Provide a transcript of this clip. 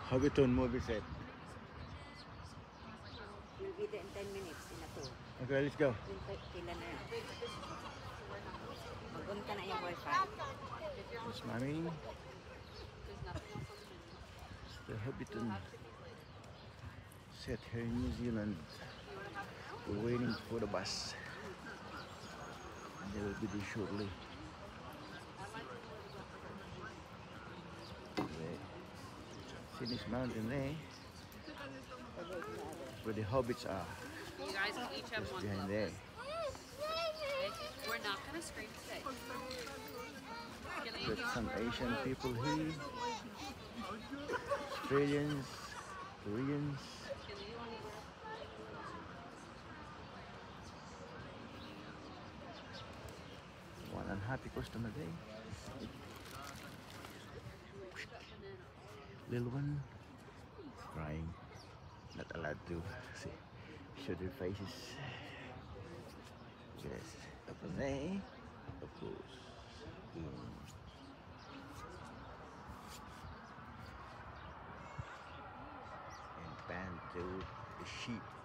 Hobbiton movie set. We'll be there in 10 minutes in a tour. Okay, let's go. Kailan na yun? Mag-on ka na yung Wi-Fi. It's mommy. It's the Hobbiton set here in New Zealand. We're waiting for the bus. They will be there shortly. See this mountain there? Where the hobbits are. You guys each have Just one behind glove. there. We're not gonna scream today. There's some Asian people here. Australians, Koreans. One unhappy customer there. Little one crying. Not allowed to show their faces. Yes, up there, of course. And pan to the sheep.